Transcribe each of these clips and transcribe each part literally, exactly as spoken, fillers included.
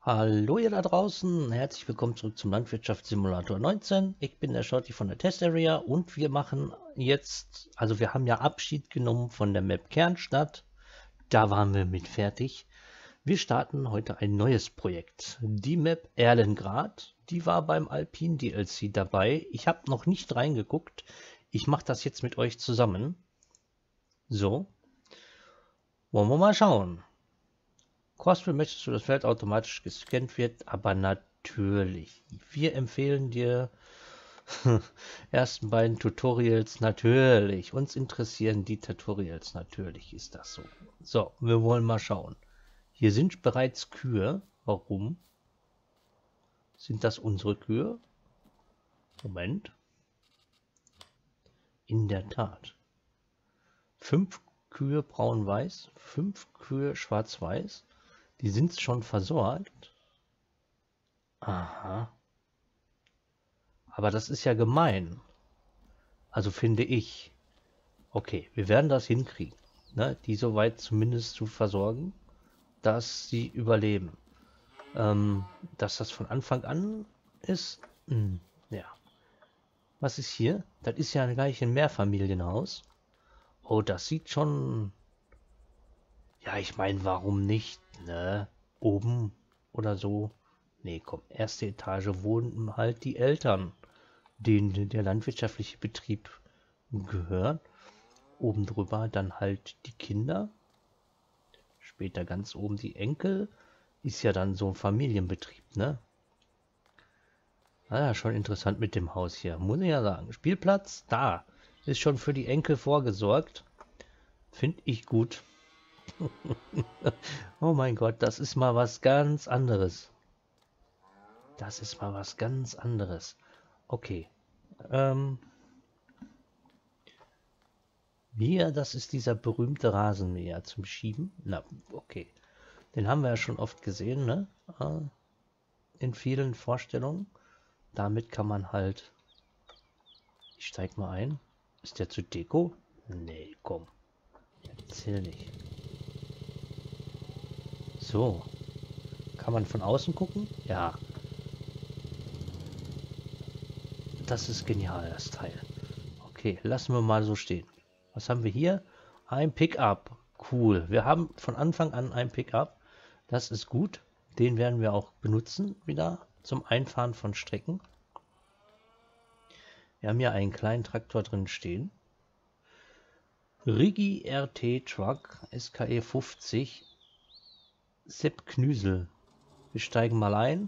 Hallo ihr da draußen, herzlich willkommen zurück zum Landwirtschaftssimulator neunzehn. Ich bin der Shorty von der Test Area und wir machen jetzt, also wir haben ja Abschied genommen von der Map Kernstadt. Da waren wir mit fertig. Wir starten heute ein neues Projekt. Die Map Erlengrad, die war beim Alpin D L C dabei. Ich habe noch nicht reingeguckt. Ich mache das jetzt mit euch zusammen. So, wollen wir mal schauen. Crossfield möchtest du, das Feld automatisch gescannt wird, aber natürlich. Wir empfehlen dir ersten beiden Tutorials natürlich. Uns interessieren die Tutorials natürlich, ist das so. So, wir wollen mal schauen. Hier sind bereits Kühe. Warum? Sind das unsere Kühe? Moment. In der Tat. Fünf Kühe braun-weiß, fünf Kühe schwarz-weiß. Die sind schon versorgt. Aha. Aber das ist ja gemein. Also finde ich. Okay, wir werden das hinkriegen, ne? Die soweit zumindest zu versorgen, dass sie überleben. Ähm, dass das von Anfang an ist, hm, ja. Was ist hier? Das ist ja gleich ein Mehrfamilienhaus. Oh, das sieht schon... Ja, ich meine, warum nicht, ne? Oben oder so. Nee, komm, erste Etage wohnen halt die Eltern, denen der landwirtschaftliche Betrieb gehört. Oben drüber dann halt die Kinder. Später ganz oben die Enkel. Ist ja dann so ein Familienbetrieb, ne? Ah, ja, schon interessant mit dem Haus hier. Muss ich ja sagen. Spielplatz, da. Ist schon für die Enkel vorgesorgt. Finde ich gut. Oh mein Gott, das ist mal was ganz anderes. Das ist mal was ganz anderes. Okay. Ähm, hier, das ist dieser berühmte Rasenmäher zum Schieben. Na, okay. Den haben wir ja schon oft gesehen, ne? Äh, in vielen Vorstellungen. Damit kann man halt... Ich steig mal ein. Ist der zu Deko? Nee, komm. Erzähl nicht. So. Kann man von außen gucken? Ja. Das ist genial, das Teil. Okay, lassen wir mal so stehen. Was haben wir hier? Ein Pickup. Cool. Wir haben von Anfang an ein Pickup. Das ist gut. Den werden wir auch benutzen wieder zum Einfahren von Strecken. Wir haben hier einen kleinen Traktor drin stehen. Rigi R T Truck S K E fünfzig. Sepp Knüsel. Wir steigen mal ein.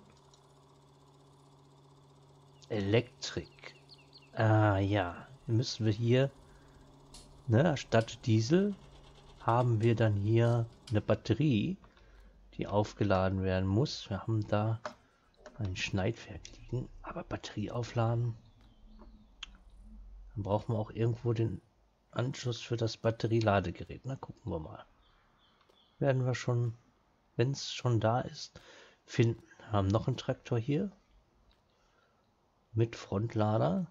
Elektrik. Ah ja, müssen wir hier, ne, statt Diesel haben wir dann hier eine Batterie, die aufgeladen werden muss. Wir haben da ein Schneidwerk liegen, aber Batterie aufladen, dann brauchen wir auch irgendwo den Anschluss für das Batterieladegerät. Na, gucken wir mal. Werden wir schon, wenn es schon da ist, finden. Wir haben noch einen Traktor hier mit Frontlader.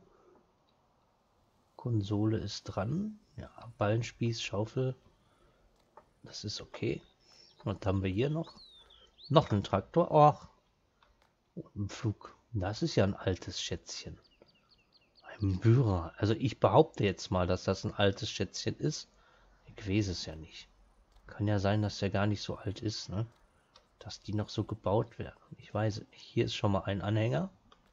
Konsole ist dran. Ja, Ballenspieß, Schaufel. Das ist okay. Und haben wir hier noch? Noch einen Traktor. Ach, und ein Flug. Das ist ja ein altes Schätzchen. Ein Bührer. Also ich behaupte jetzt mal, dass das ein altes Schätzchen ist. Ich weiß es ja nicht. Kann ja sein, dass der gar nicht so alt ist, ne? Dass die noch so gebaut werden. Ich weiß es nicht. Hier ist schon mal ein Anhänger.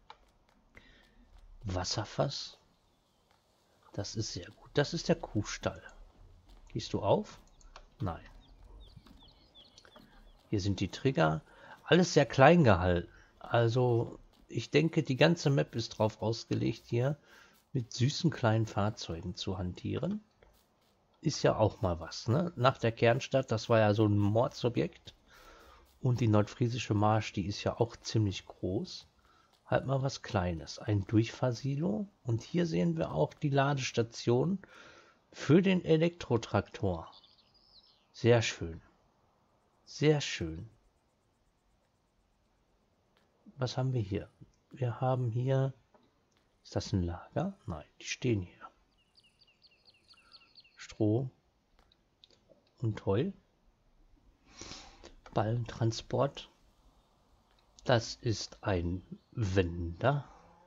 Wasserfass. Das ist sehr gut. Das ist der Kuhstall. Gehst du auf? Nein. Hier sind die Trigger. Alles sehr klein gehalten. Also ich denke, die ganze Map ist drauf ausgelegt, hier mit süßen kleinen Fahrzeugen zu hantieren. Ist ja auch mal was, ne? Nach der Kernstadt, das war ja so ein Mordsobjekt. Und die nordfriesische Marsch, die ist ja auch ziemlich groß. Halt mal was Kleines. Ein Durchfahrsilo. Und hier sehen wir auch die Ladestation für den Elektrotraktor. Sehr schön. Sehr schön. Was haben wir hier? Wir haben hier... Ist das ein Lager? Nein, die stehen hier. Stroh und Heu. Ballentransport. Das ist ein Wender.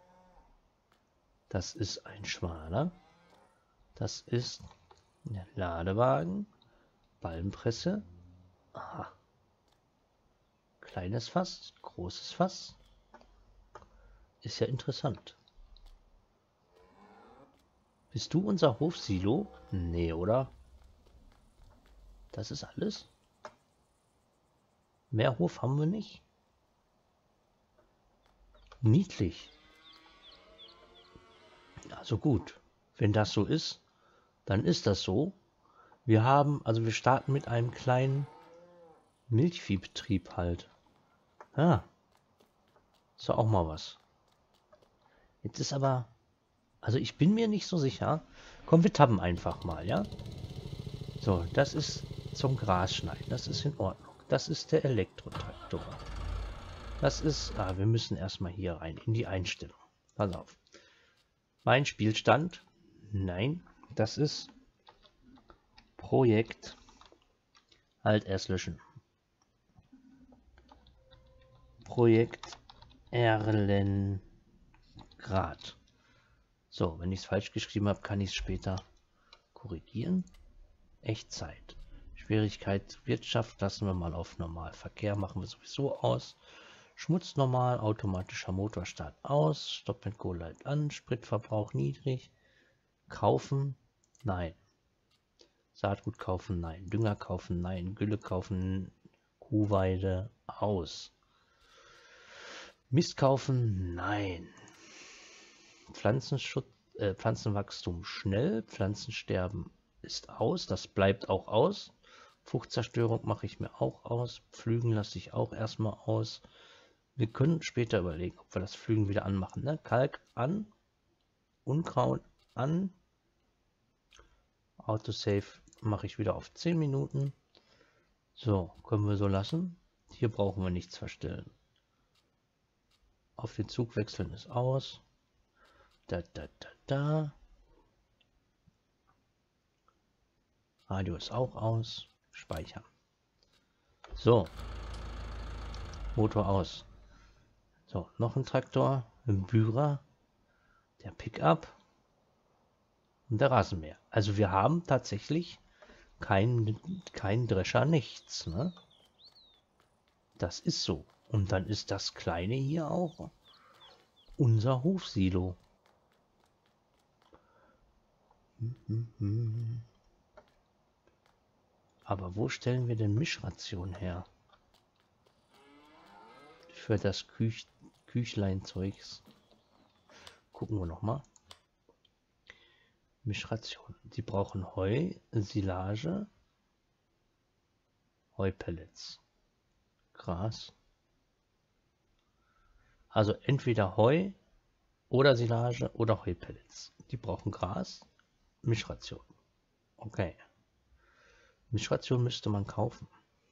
Das ist ein schmaler. Das ist ein Ladewagen. Ballenpresse. Aha. Kleines Fass, großes Fass. Ist ja interessant. Bist du unser Hofsilo? Nee, oder? Das ist alles? Mehr Hof haben wir nicht? Niedlich. Also gut. Wenn das so ist, dann ist das so. Wir haben, also wir starten mit einem kleinen Milchviehbetrieb halt. Ja. Ist doch auch mal was. Jetzt ist aber, also ich bin mir nicht so sicher. Komm, wir tappen einfach mal, ja? So, das ist zum Gras schneiden. Das ist in Ordnung. Das ist der Elektrotraktor. Das ist, ah, wir müssen erstmal hier rein, in die Einstellung. Pass auf. Mein Spielstand. Nein, das ist Projekt. Halt erst löschen. Projekt Erlengrad. So, wenn ich es falsch geschrieben habe, kann ich es später korrigieren. Echtzeit. Schwierigkeit Wirtschaft lassen wir mal auf normal. Verkehr machen wir sowieso aus. Schmutz normal, automatischer Motorstart aus. Stop and Go Light an. Spritverbrauch niedrig. Kaufen? Nein. Saatgut kaufen? Nein. Dünger kaufen? Nein. Gülle kaufen? Kuhweide? Aus. Mist kaufen? Nein. Pflanzenschutz, äh, Pflanzenwachstum schnell. Pflanzensterben ist aus. Das bleibt auch aus. Fruchtzerstörung mache ich mir auch aus. Pflügen lasse ich auch erstmal aus. Wir können später überlegen, ob wir das Pflügen wieder anmachen. Ne? Kalk an. Unkraut an. Autosave mache ich wieder auf zehn Minuten. So, können wir so lassen. Hier brauchen wir nichts verstellen. Auf den Zug wechseln ist aus. Da, da, da, da. Radio ist auch aus. Speichern. So. Motor aus. So, noch ein Traktor. Ein Bührer. Der Pickup. Und der Rasenmäher. Also wir haben tatsächlich keinen kein Drescher, nichts. Ne? Das ist so. Und dann ist das kleine hier auch unser Hofsilo. Aber wo stellen wir denn Mischration her? Für das Küch Küchlein-Zeugs. Gucken wir noch mal. Mischration. Die brauchen Heu, Silage, Heupellets, Gras. Also entweder Heu oder Silage oder Heupellets. Die brauchen Gras, Mischration. Okay. Mischration müsste man kaufen.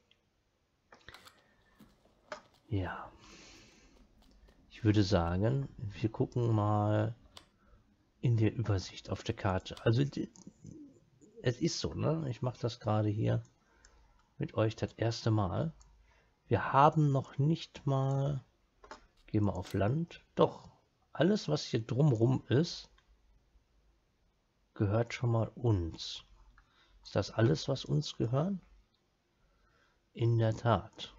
Ja. Ich würde sagen, wir gucken mal in der Übersicht auf der Karte. Also die, es ist so, ne? Ich mache das gerade hier mit euch das erste Mal. Wir haben noch nicht mal, gehen wir auf Land, doch, alles was hier drumrum ist, gehört schon mal uns. Ist das alles, was uns gehört? In der Tat.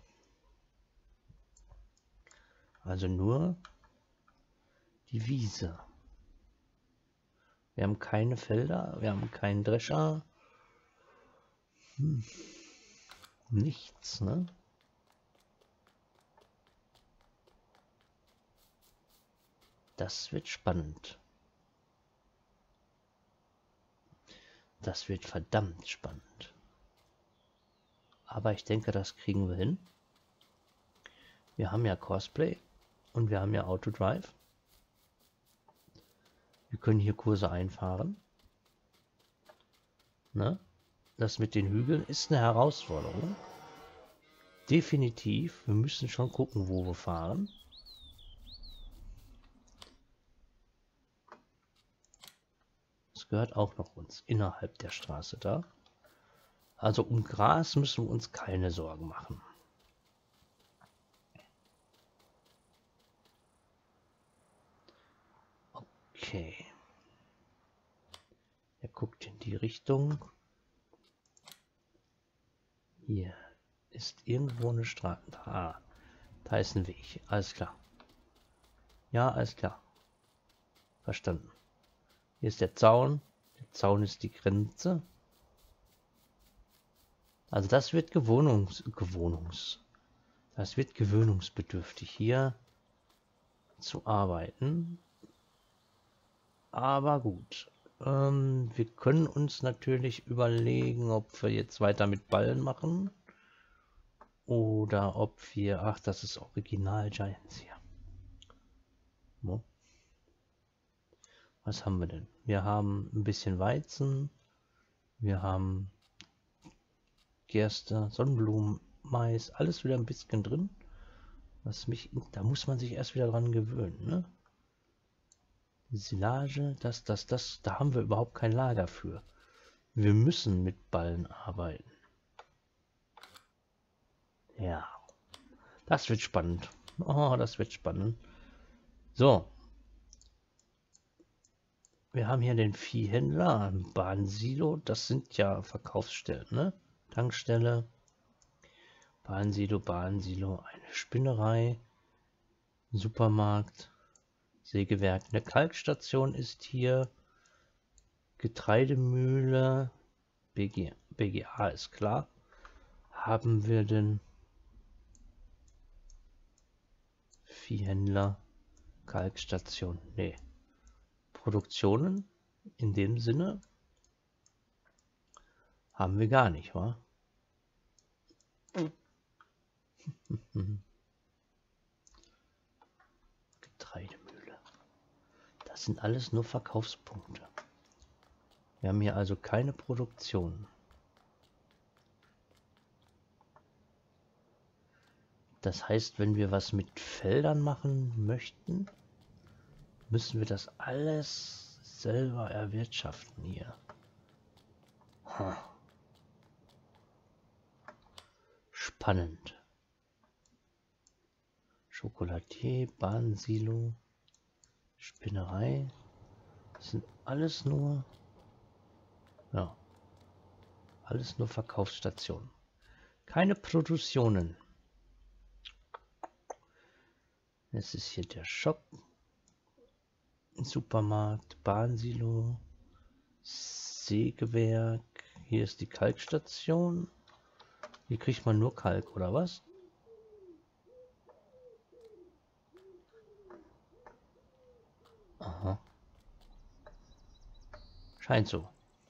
Also nur die Wiese. Wir haben keine Felder, wir haben keinen Drescher. Hm. Nichts, ne? Das wird spannend. Das wird verdammt spannend. Aber ich denke, das kriegen wir hin. Wir haben ja Cosplay und wir haben ja Autodrive. Wir können hier Kurse einfahren. Ne? Das mit den Hügeln ist eine Herausforderung. Definitiv. Wir müssen schon gucken, wo wir fahren. Das gehört auch noch uns innerhalb der Straße da. Also um Gras müssen wir uns keine Sorgen machen. Okay. Er guckt in die Richtung. Hier ist irgendwo eine Straße. Ah, da ist ein Weg. Alles klar. Ja, alles klar. Verstanden. Hier ist der Zaun. Der Zaun ist die Grenze. Also das wird Gewohnungs... Gewohnungs... Das wird gewöhnungsbedürftig, hier zu arbeiten. Aber gut. Ähm, wir können uns natürlich überlegen, ob wir jetzt weiter mit Ballen machen. Oder ob wir... Ach, das ist Original Giants hier. No. Was haben wir denn? Wir haben ein bisschen Weizen. Wir haben Gerste, Sonnenblumen, Mais, alles wieder ein bisschen drin. Was mich, da muss man sich erst wieder dran gewöhnen, ne? Die Silage, das, das, das, da haben wir überhaupt kein Lager für. Wir müssen mit Ballen arbeiten. Ja, das wird spannend. Oh, das wird spannend. So. Wir haben hier den Viehhändler, ein Bahnsilo. Das sind ja Verkaufsstellen, ne? Tankstelle, Bahnsilo, Bahnsilo, eine Spinnerei, Supermarkt, Sägewerk. Eine Kalkstation ist hier, Getreidemühle, B G, B G A ist klar. Haben wir den Viehhändler, Kalkstation? Nee. Produktionen in dem Sinne haben wir gar nicht, wa? Getreidemühle. Das sind alles nur Verkaufspunkte. Wir haben hier also keine Produktion. Das heißt, wenn wir was mit Feldern machen möchten, müssen wir das alles selber erwirtschaften hier. Hm. Spannend. Chocolatier, Bahnsilo, Spinnerei. Das sind alles nur, ja, alles nur Verkaufsstationen. Keine Produktionen. Es ist hier der Shop, Supermarkt, Bahnsilo, Sägewerk. Hier ist die Kalkstation. Hier kriegt man nur Kalk, oder was? Aha. Scheint so.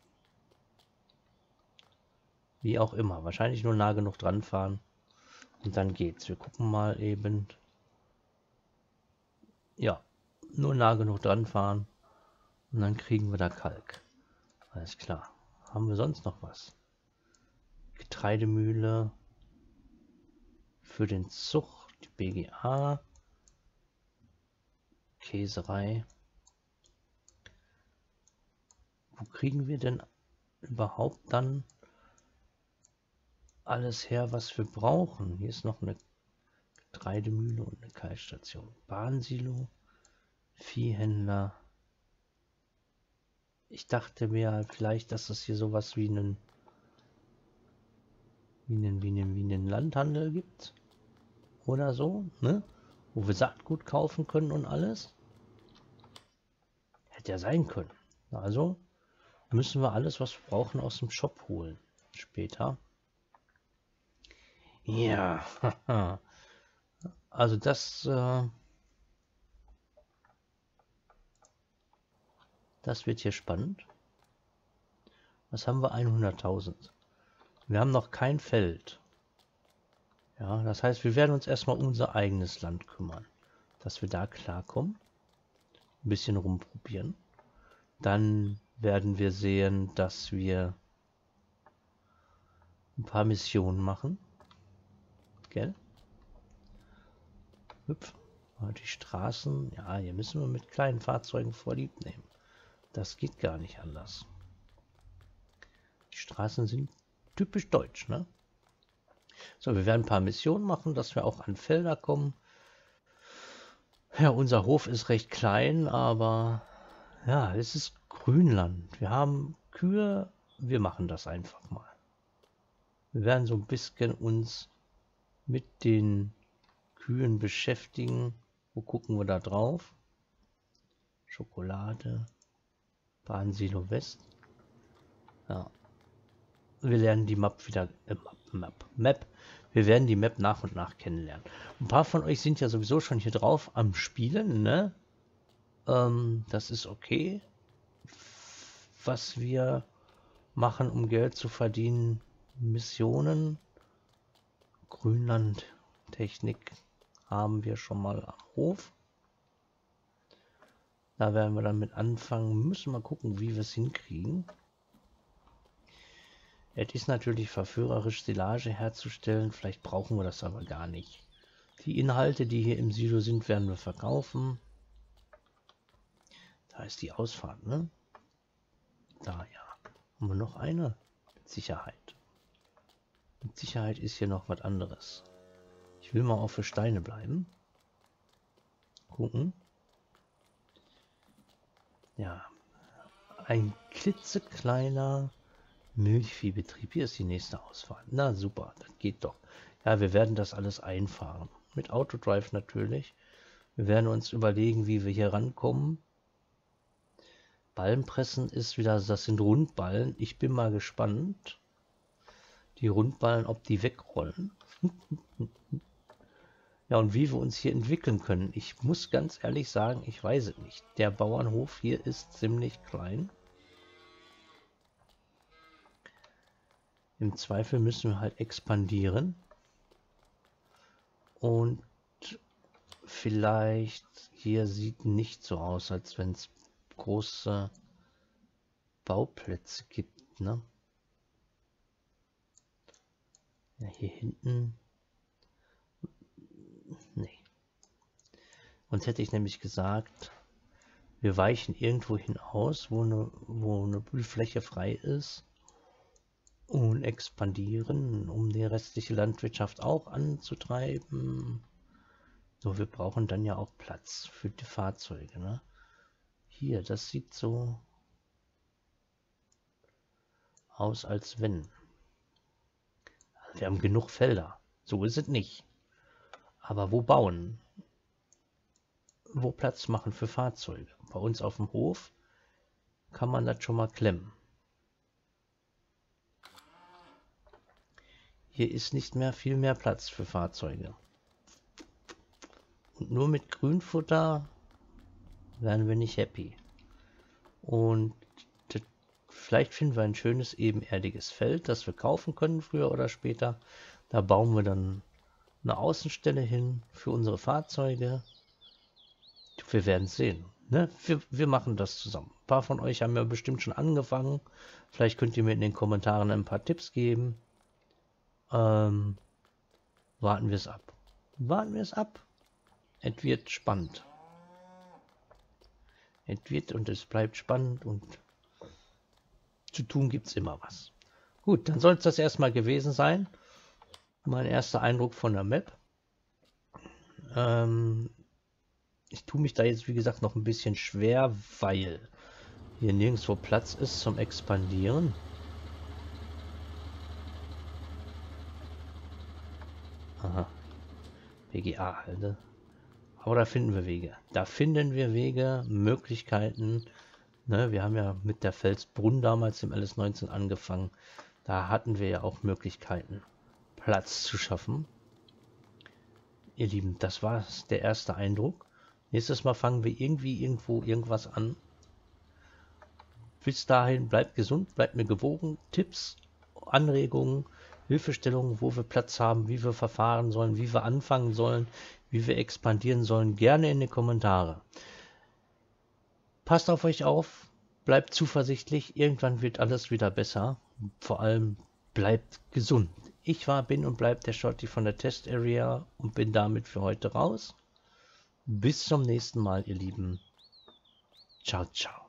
Wie auch immer. Wahrscheinlich nur nah genug dran fahren. Und dann geht's. Wir gucken mal eben. Ja. Nur nah genug dran fahren. Und dann kriegen wir da Kalk. Alles klar. Haben wir sonst noch was? Getreidemühle. Für den Zug. Die B G A. Käserei. Wo kriegen wir denn überhaupt dann alles her, was wir brauchen? Hier ist noch eine Getreidemühle und eine Kalkstation. Bahnsilo, Viehhändler. Ich dachte mir vielleicht, dass es hier sowas wie einen wie einen, wie einen, wie einen Landhandel gibt. Oder so, ne? Wo wir Saatgut kaufen können und alles. Hätte ja sein können. Also müssen wir alles, was wir brauchen, aus dem Shop holen. Später. Ja. Also das... Äh, das wird hier spannend. Was haben wir? hunderttausend. Wir haben noch kein Feld. Ja, das heißt, wir werden uns erstmal um unser eigenes Land kümmern. Dass wir da klarkommen. Ein bisschen rumprobieren. Dann werden wir sehen, dass wir ein paar Missionen machen. Gell? Hüpf. Die Straßen, ja, hier müssen wir mit kleinen Fahrzeugen vorlieb nehmen. Das geht gar nicht anders. Die Straßen sind typisch deutsch, ne? So, wir werden ein paar Missionen machen, dass wir auch an Felder kommen. Ja, unser Hof ist recht klein, aber Ja, es ist Grünland. Wir haben Kühe. Wir machen das einfach mal. Wir werden so ein bisschen uns mit den Kühen beschäftigen. Wo gucken wir da drauf? Schokolade. Bahnsilo West. Ja. Wir lernen die Map wieder. Äh, Map, Map, Map. Wir werden die Map nach und nach kennenlernen. Ein paar von euch sind ja sowieso schon hier drauf am Spielen, ne? Ähm, das ist okay. Was wir machen, um Geld zu verdienen. Missionen. Grünland Technik haben wir schon mal am Hof. Da werden wir dann mit anfangen. Müssen wir gucken, wie wir es hinkriegen. Es ist natürlich verführerisch, Silage herzustellen. Vielleicht brauchen wir das aber gar nicht. Die Inhalte, die hier im Silo sind, werden wir verkaufen. Da ist die Ausfahrt, ne? Da, ja. Haben wir noch eine? Mit Sicherheit. Mit Sicherheit ist hier noch was anderes. Ich will mal auf für Steine bleiben. Gucken. Ja. Ein klitzekleiner Milchviehbetrieb. Hier ist die nächste Ausfahrt. Na super, das geht doch. Ja, wir werden das alles einfahren. Mit Autodrive natürlich. Wir werden uns überlegen, wie wir hier rankommen. Ballenpressen ist wieder, das sind Rundballen. Ich bin mal gespannt. Die Rundballen, ob die wegrollen. Ja, und wie wir uns hier entwickeln können. Ich muss ganz ehrlich sagen, ich weiß es nicht. Der Bauernhof hier ist ziemlich klein. Im Zweifel müssen wir halt expandieren. Und vielleicht hier sieht nicht so aus, als wenn es große Bauplätze gibt, ne? Ja, hier hinten. Nee. Sonst hätte ich nämlich gesagt, wir weichen irgendwo hin aus, wo eine, wo eine Blühfläche frei ist. Und expandieren, um die restliche Landwirtschaft auch anzutreiben. So, wir brauchen dann ja auch Platz für die Fahrzeuge, ne? Hier, das sieht so aus, als wenn. Wir haben genug Felder. So ist es nicht. Aber wo bauen? Wo Platz machen für Fahrzeuge? Bei uns auf dem Hof kann man das schon mal klemmen. Hier ist nicht mehr viel mehr Platz für Fahrzeuge. Und nur mit Grünfutter werden wir nicht happy. Und das, vielleicht finden wir ein schönes ebenerdiges Feld, das wir kaufen können früher oder später. Da bauen wir dann eine Außenstelle hin für unsere Fahrzeuge. Wir werden sehen. Ne? Wir, wir machen das zusammen. Ein paar von euch haben ja bestimmt schon angefangen. Vielleicht könnt ihr mir in den Kommentaren ein paar Tipps geben. Ähm, warten wir es ab. Warten wir es ab. Es wird spannend. Es wird und es bleibt spannend und zu tun gibt es immer was. Gut, dann soll es das erstmal gewesen sein. Mein erster Eindruck von der Map. Ähm, ich tue mich da jetzt, wie gesagt, noch ein bisschen schwer, weil hier nirgendwo Platz ist zum Expandieren. Aha. B G A, ne? Aber da finden wir Wege. Da finden wir Wege, Möglichkeiten. Ne, wir haben ja mit der Felsbrunn damals im L S neunzehn angefangen. Da hatten wir ja auch Möglichkeiten, Platz zu schaffen. Ihr Lieben, das war der erste Eindruck. Nächstes Mal fangen wir irgendwie irgendwo irgendwas an. Bis dahin, bleibt gesund, bleibt mir gewogen. Tipps, Anregungen, Hilfestellungen, wo wir Platz haben, wie wir verfahren sollen, wie wir anfangen sollen, wie wir expandieren sollen, gerne in die Kommentare. Passt auf euch auf, bleibt zuversichtlich, irgendwann wird alles wieder besser. Vor allem bleibt gesund. Ich war, bin und bleib der Shorty von der Test Area und bin damit für heute raus. Bis zum nächsten Mal, ihr Lieben. Ciao, ciao.